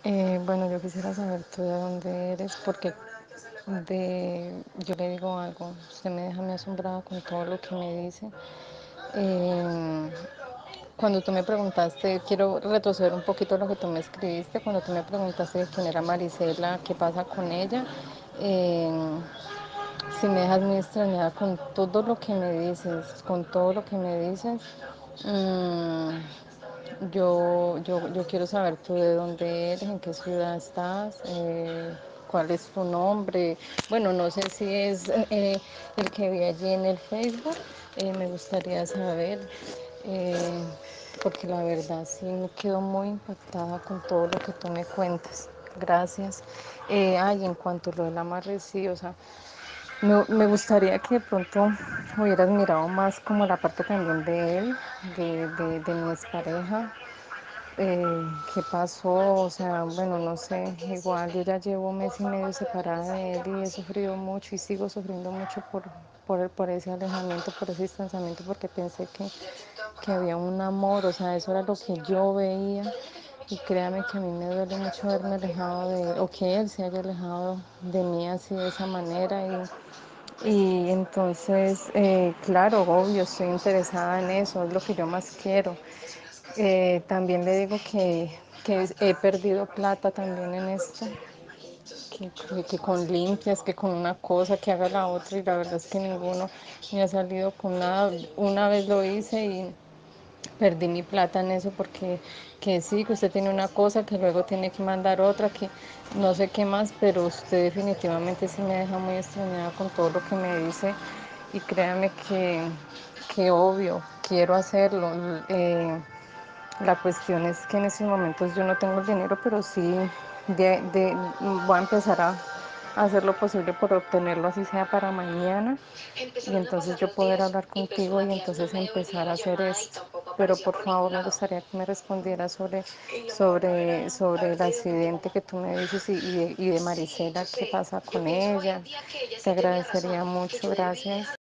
Bueno, yo quisiera saber tú de dónde eres, porque yo le digo algo, usted me deja muy asombrada con todo lo que me dice. Eh, Cuando tú me preguntaste, quiero retroceder un poquito a lo que tú me escribiste, cuando tú me preguntaste de quién era Marisela, qué pasa con ella, eh, si me dejas muy extrañada con todo lo que me dices, con todo lo que me dices. mm, yo quiero saber tú de dónde eres, en qué ciudad estás, cuál es tu nombre. Bueno, no sé si es el que vi allí en el Facebook, me gustaría saber, eh, porque la verdad sí me quedo muy impactada con todo lo que tú me cuentas. Gracias. En cuanto a lo del amarre, sí, o sea, me gustaría que de pronto hubieras mirado más como la parte también de él, de mi expareja, qué pasó, o sea, bueno, no sé, igual yo ya llevo un mes y medio separada de él y he sufrido mucho y sigo sufriendo mucho por ese alejamiento, por ese distanciamiento, porque pensé que había un amor, o sea, eso era lo que yo veía y créame que a mí me duele mucho haberme alejado de él, o que él se haya alejado de mí así de esa manera y entonces, claro, obvio, estoy interesada en eso, es lo que yo más quiero. También le digo que he perdido plata también en esto, que con limpias, que con una cosa, que haga la otra, y la verdad es que ninguno me ha salido con nada. Una vez lo hice y perdí mi plata en eso porque que sí, que usted tiene una cosa, que luego tiene que mandar otra, que no sé qué más, pero usted definitivamente sí me deja muy extrañada con todo lo que me dice y créame que obvio, quiero hacerlo. La cuestión es que en estos momentos yo no tengo el dinero, pero sí voy a empezar a hacer lo posible por obtenerlo, así sea para mañana, y entonces yo poder hablar contigo y entonces empezar a hacer esto. Pero por favor me gustaría que me respondieras sobre el accidente que tú me dices y de Marisela, qué pasa con ella. Te agradecería mucho, gracias.